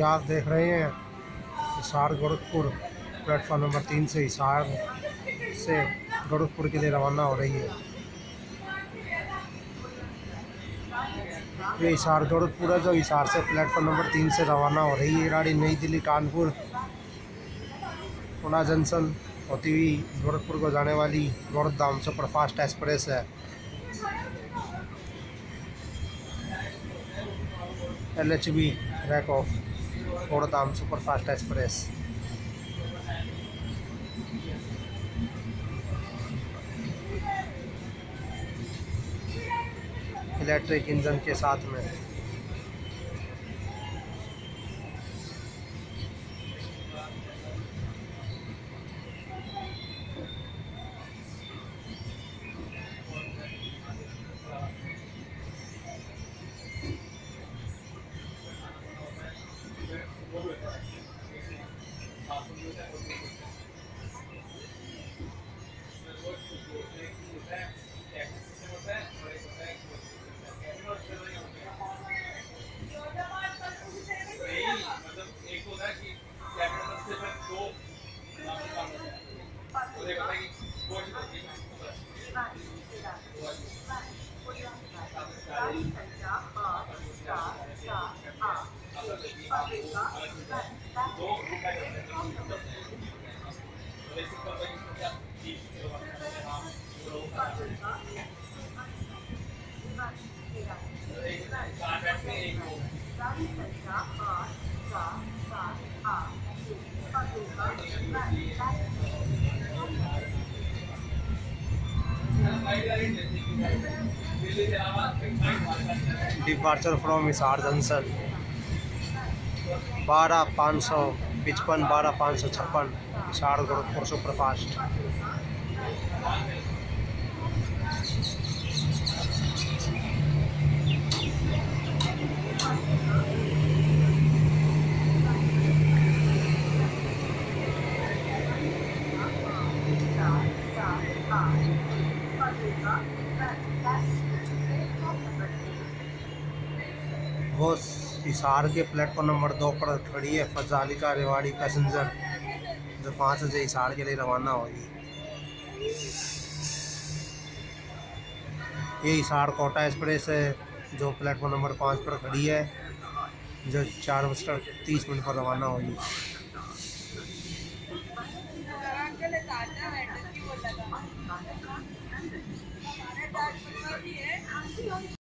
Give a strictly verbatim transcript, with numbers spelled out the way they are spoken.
ये आप देख रहे हैं हिसार गोरखपुर प्लेटफॉर्म नंबर तीन से हिसार से गोरखपुर के लिए रवाना हो रही है। ये हिसार गोरखपुर है जो हिसार से प्लेटफॉर्म नंबर तीन से रवाना हो रही है। गाड़ी नई दिल्ली कानपुर पुणे जंक्शन होती हुई गोरखपुर को जाने वाली गोरखधाम सुपरफास्ट एक्सप्रेस है। L H B rake of Gorakhdham superfast express. Electric engine के साथ में डिपार्चर फ्रॉम हिसार जंक्शन बारह पाँच सौ पचपन बारह पाँच सौ छप्पन हिसार गोरखपुर सुपरफास्ट। वो हिसार के प्लेटफॉर्म नंबर दो पर खड़ी है फजालिका रेवाड़ी पैसेंजर जो पाँच बजे हिसार के लिए रवाना होगी। ये हिसार कोटा एक्सप्रेस है जो प्लेटफॉर्म नंबर पाँच पर खड़ी है जो चार बजकर तीस मिनट पर रवाना होगी।